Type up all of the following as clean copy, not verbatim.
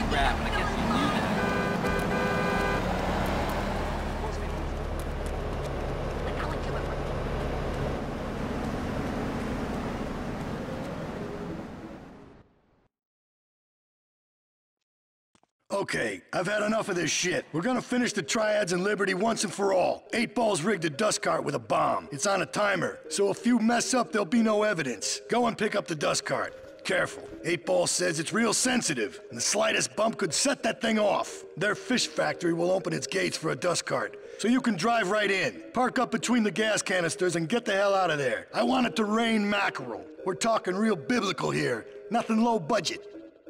rap, and I guess you knew that. Okay, I've had enough of this shit. We're gonna finish the Triads and Liberty once and for all. 8 Ball's rigged a dust cart with a bomb. It's on a timer, so if you mess up, there'll be no evidence. Go and pick up the dust cart. Careful. 8 Ball says it's real sensitive, and the slightest bump could set that thing off. Their fish factory will open its gates for a dust cart, so you can drive right in. Park up between the gas canisters and get the hell out of there. I want it to rain mackerel. We're talking real biblical here, nothing low budget.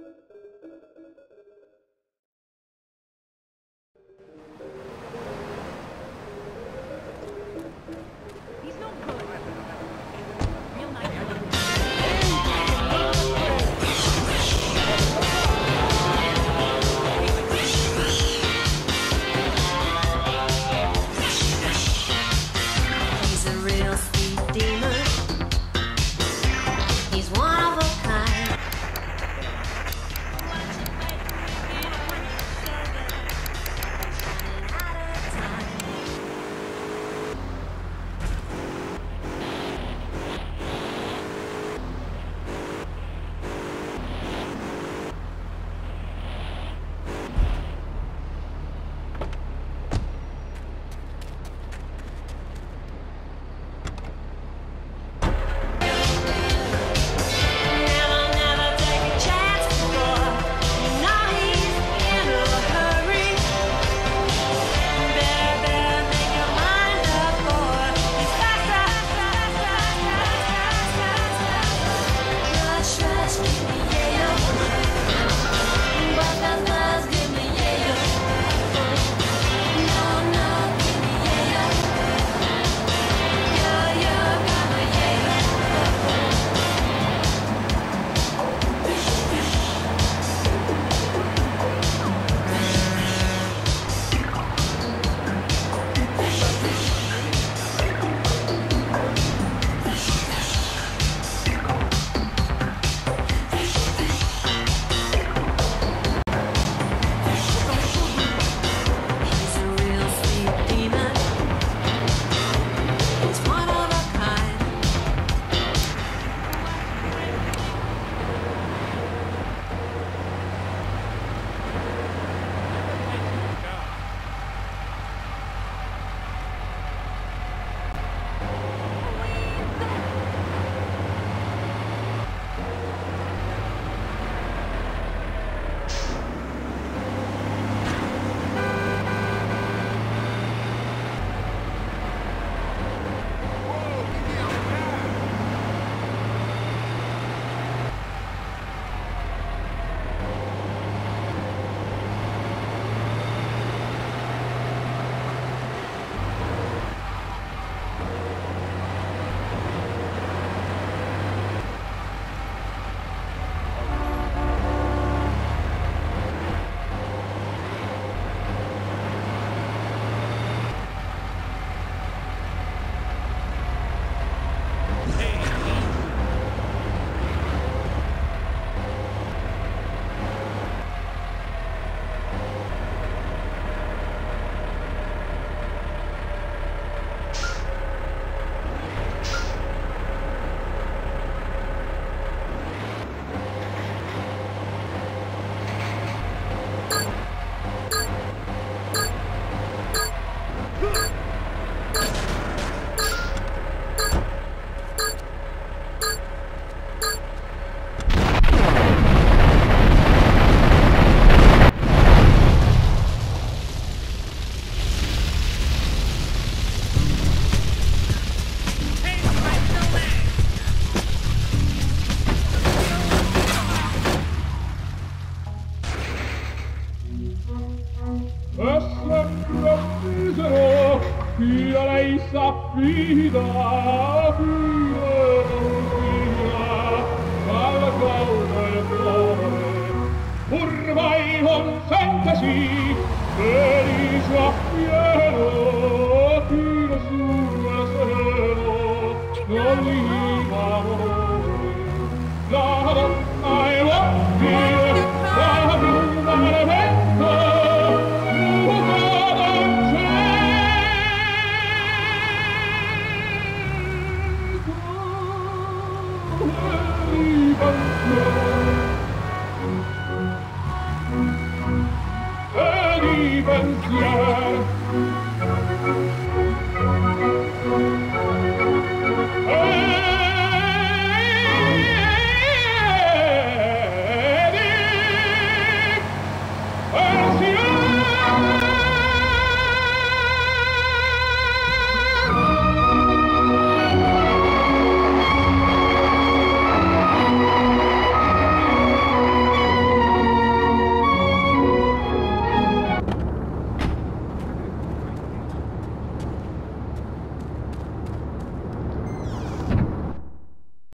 affida alla causa del cuore, ormai consentesi felice appieno tiro su e sereno non li amore la donna e l'occhio la bruna No